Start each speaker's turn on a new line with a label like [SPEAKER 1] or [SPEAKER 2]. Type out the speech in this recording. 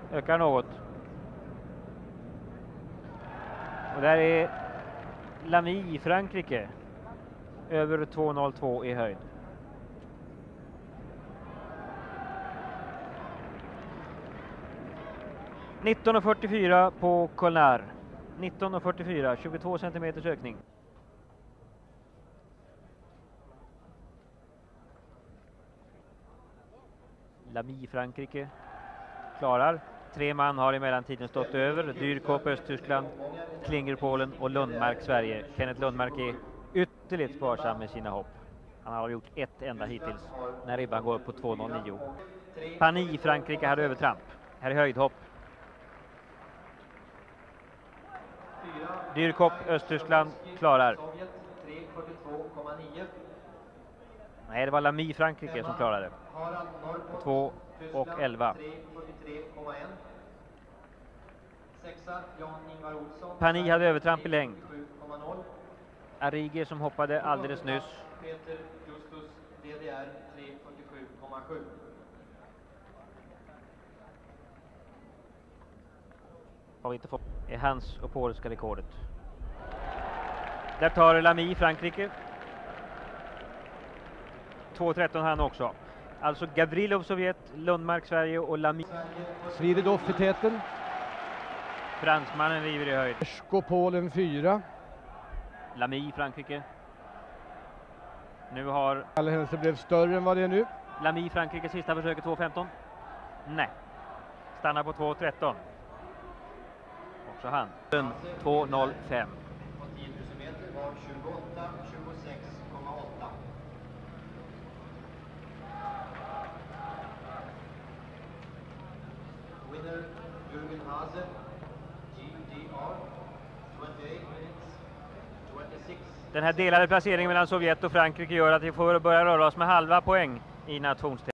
[SPEAKER 1] ökar något. Och där är Lamy i Frankrike. Över 2.02 i höjd. –19.44 på Colnard. 19.44, 22 centimeters ökning. Lamy i Frankrike klarar. 3 man har i mellantiden stått över. Dürkop Östtyskland, Klinger Polen och Lundmark Sverige. Kenneth Lundmark är ytterligt sparsam med sina hopp. Han har gjort ett enda hittills när ribban går på 2.09. Pani i Frankrike hade övertramp. Här är höjdhopp. Dürkop Östtyskland klarar. Nej, det var Lamy Frankrike som klarade. 2.11. Pani hade övertramp i längd. Arrige som hoppade alldeles nyss. Har vi inte fått är hans och polska rekordet. Där tar Lamy Frankrike. 2.13 han också. Alltså Gavrilov Sovjet, Lundmark Sverige och Lamy.
[SPEAKER 2] Svididov i täten.
[SPEAKER 1] Fransmannen river i höjd.
[SPEAKER 2] Esko Polen 4.
[SPEAKER 1] Lamy Frankrike. Nu har
[SPEAKER 2] Alla händelser blev större än vad det är nu.
[SPEAKER 1] Lamy Frankrike sista försöket 2.15. Nej. Stannar på 2.13. Också han. 2.05.
[SPEAKER 3] Winner Jürgen Hase, GDR, 28 minutes, 26.
[SPEAKER 1] Den här delade placeringen mellan Sovjet och Frankrike gör att vi får börja röra oss med halva poäng i nationstävlingen.